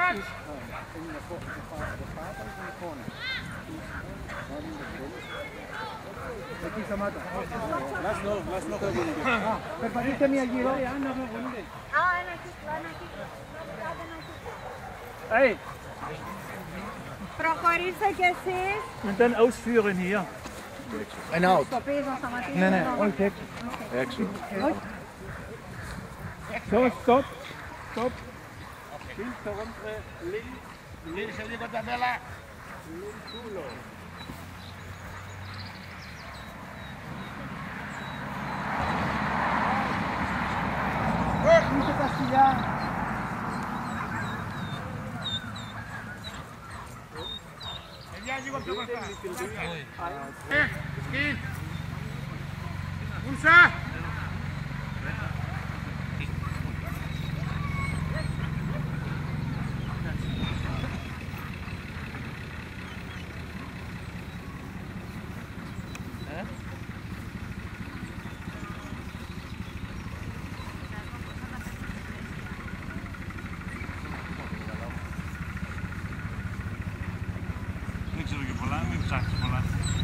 Εκεί σταμάτα. Lass noch eine Runde. Περπατήστε μία γύρω. Ένα κύκλο. Hey. Προχωρήστε κι εσείς. Und dann ausführen hier. Ein Out. Στο πίσω σταματήστε. Ναι, ναι, όχι έξω. Έξω. So, stop. Stop. Hinter unsere links in die Tabella. Lentulo. Mitte τα σκυλιά. λίγο πιο μπροστά. Σκιν. Ούσα. Δεν ξέρω και πολλά, μην ψάξεις πολλά.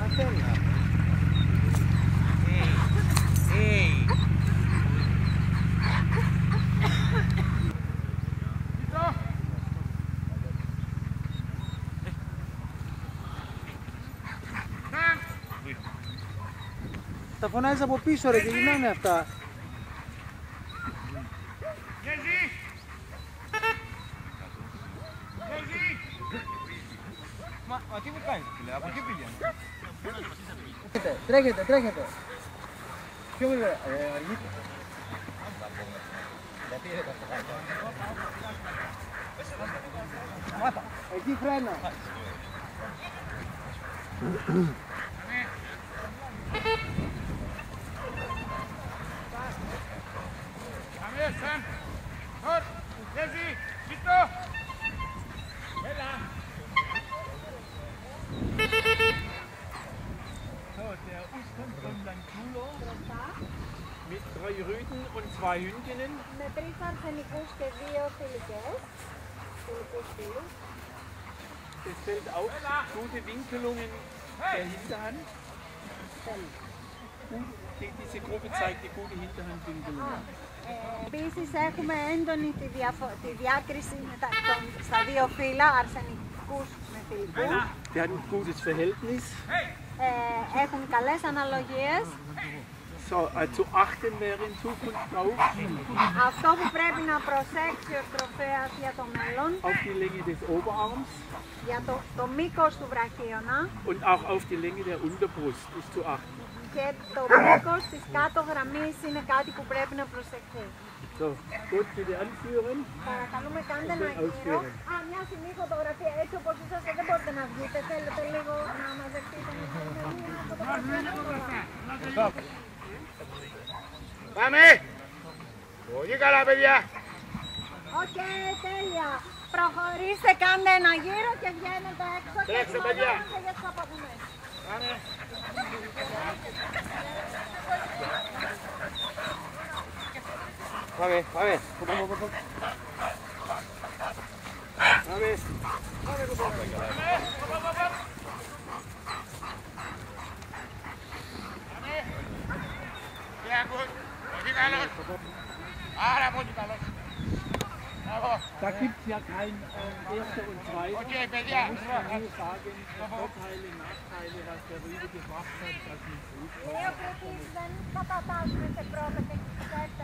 Τα φωνάζεις από πίσω ρε και γυρνάνε αυτά. Μα τι μου κάνεις φίλε, από εκεί πήγαινε. Τρέχετε, τρέχετε. Ποιο μου λέει, αργείτε. Εκεί φρένα. Πάμε, Σαν. Χωρ, Λέζι, ζητώ. Έλα. So, der Uskan von Lentulo mit 3 Rüden und 2 Hündinnen. Με 3 αρσενικούς και 2 φιλικές. Φιλικούς φίλους. Es fällt auf, gute Winkelungen der Hinterhand. Diese Gruppe zeigt die gute Hinterhandwinkelung. Επίσης έχουμε έντονη τη διάκριση στα δύο φύλλα, αρσενικούς με φιλικούς. Die haben ein gutes Verhältnis. Έχουν καλές αναλογίες. So, zu achten wäre in Zukunft drauf. Αυτό που πρέπει να προσέξει ο τροφέας για το μέλλον, Auf die Länge des Oberarms για το μήκος του βραχίωνα und auch auf die Länge der Unterbrust ist zu achten. και το μήκος της κάτω γραμμής είναι κάτι που πρέπει να προσεχθεί. So, gut, bitte anführen. Παρακαλούμε κάντε ένα γύρο. Μια στιγμή φωτογραφία έτσι όπως είσαστε δεν μπορείτε να βγείτε. Θέλετε λίγο να μαζευτείτε να Πάμε! Πολύ καλά παιδιά! Οκ, τέλεια. Προχωρήστε, κάντε ένα γύρο και βγαίνετε έξω και ετοιμαζόμαστε για τις απογονές. Πάμε! Πάμε, πάμε! Πάμε! Sehr gut. Πολύ καλός. Άρα πολύ καλός. Da gibt es ja kein Erster und Zweiter. Okay, παιδιά. Da muss man nur sagen, Vorteile, Nachteile, was der Rüde gebracht hat, dass man es gut Λέω ότι δεν κατατάσσουμε σε πρώτα και